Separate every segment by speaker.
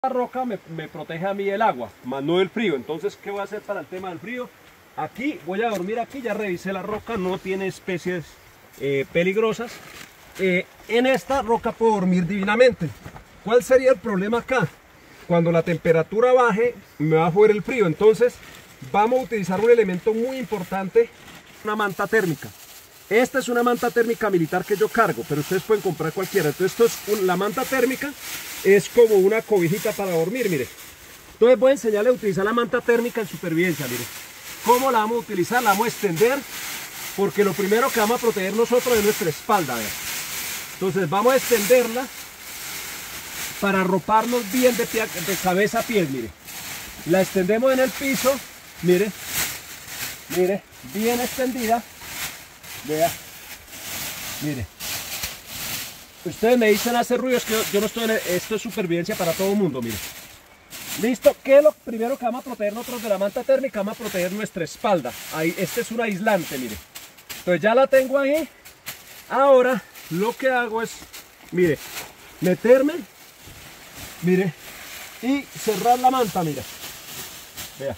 Speaker 1: La roca me protege a mí el agua, más no el frío. Entonces, ¿qué voy a hacer para el tema del frío? Aquí voy a dormir, aquí ya revisé la roca, no tiene especies peligrosas. En esta roca puedo dormir divinamente. ¿Cuál sería el problema acá? Cuando la temperatura baje, me va a joder el frío. Entonces, vamos a utilizar un elemento muy importante, una manta térmica. Esta es una manta térmica militar que yo cargo, pero ustedes pueden comprar cualquiera. Entonces, la manta térmica es como una cobijita para dormir, mire. Entonces voy a enseñarle a utilizar la manta térmica en supervivencia, mire. ¿Cómo la vamos a utilizar? La vamos a extender, porque lo primero que vamos a proteger nosotros es nuestra espalda, ¿verdad? Entonces vamos a extenderla para arroparnos bien de cabeza a pies, mire. La extendemos en el piso, mire, mire, bien extendida. Vea, mire. Ustedes me dicen hacer ruido, es que yo no estoy esto es supervivencia para todo el mundo, mire. Listo, ¿qué es lo primero que vamos a proteger nosotros de la manta térmica? Vamos a proteger nuestra espalda. Ahí, este es un aislante, mire. Entonces ya la tengo ahí. Ahora lo que hago es, mire, meterme, mire, y cerrar la manta, mire. Vea.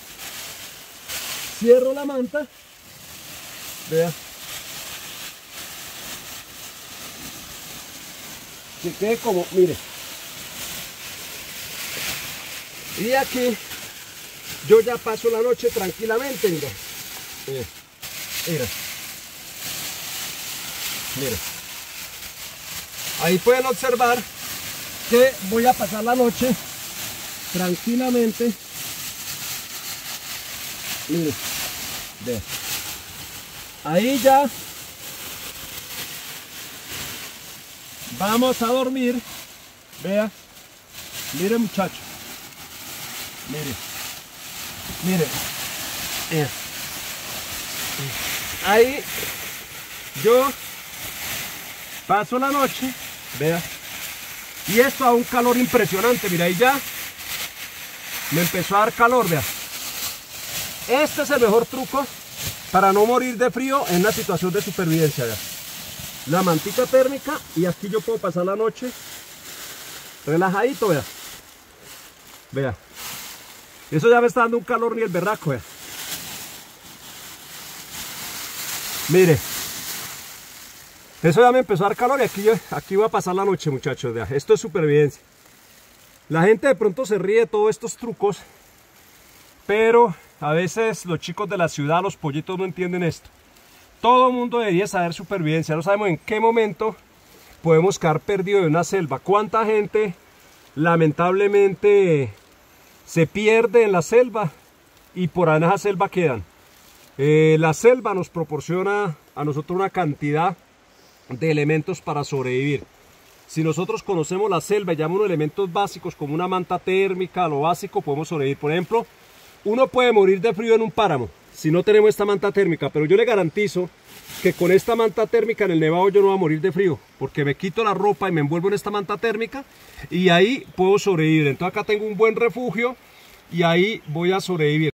Speaker 1: Cierro la manta. Vea. Que quede como, mire. Y aquí yo ya paso la noche tranquilamente, mire. Mire, mire. Mire. Ahí pueden observar que voy a pasar la noche tranquilamente. Mire. Ve. Ahí ya vamos a dormir. Vea. Mire, muchachos. Mire. Mire. Ahí yo paso la noche. Vea. Y esto da un calor impresionante. Mira, ahí ya me empezó a dar calor. Vea. Este es el mejor truco para no morir de frío en una situación de supervivencia. Vea. La mantita térmica, y aquí yo puedo pasar la noche relajadito. Vea. Vea. Eso ya me está dando un calor ni el berraco. Vea. Mire. Eso ya me empezó a dar calor y aquí voy a pasar la noche, muchachos. Vea. Esto es supervivencia. La gente de pronto se ríe de todos estos trucos, pero a veces los chicos de la ciudad, los pollitos, no entienden esto. Todo el mundo debería saber supervivencia. No sabemos en qué momento podemos quedar perdidos en una selva. ¿Cuánta gente lamentablemente se pierde en la selva y por ahí en esa selva quedan? La selva nos proporciona a nosotros una cantidad de elementos para sobrevivir. Si nosotros conocemos la selva y llamamos elementos básicos como una manta térmica, lo básico, podemos sobrevivir. Por ejemplo, uno puede morir de frío en un páramo si no tenemos esta manta térmica, pero yo le garantizo que con esta manta térmica en el nevado yo no voy a morir de frío, porque me quito la ropa y me envuelvo en esta manta térmica y ahí puedo sobrevivir. Entonces acá tengo un buen refugio y ahí voy a sobrevivir.